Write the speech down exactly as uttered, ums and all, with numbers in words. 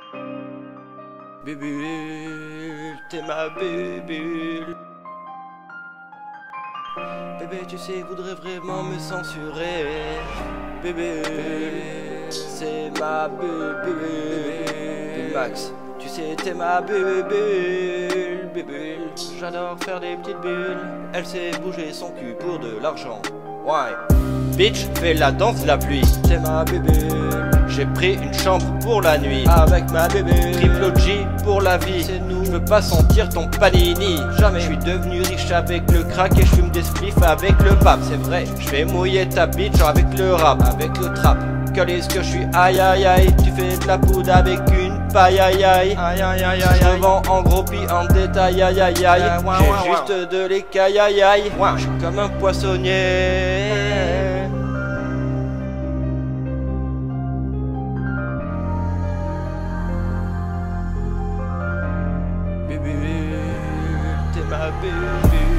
Bubule, t'es ma bubule. Bébé, tu sais, voudrais vraiment me censurer. Bébé, c'est ma bubule. Max, tu sais, t'es ma bubule. Bubule, j'adore faire des petites bulles. Elle sait bouger son cul pour de l'argent. Ouais. Bitch, fais la danse de la pluie. T'es ma bubule. J'ai pris une chambre pour la nuit avec ma bébé. Triple O G pour la vie, c'est nous. Je veux pas sentir ton panini. Jamais. Je suis devenu riche avec le crack et je fume des spliffs avec le pape. C'est vrai. Je vais mouiller ta bitch avec le rap, avec le trap. Quel ce que je suis, aïe aïe aïe. Tu fais de la poudre avec une paille aïe aïe. Aïe aïe aïe aïe. Je vends en gros puis en détail aïe aïe aïe. J'ai juste de l'écaille aïe aïe. Je suis comme un poissonnier. Bubule, t'es ma bubule.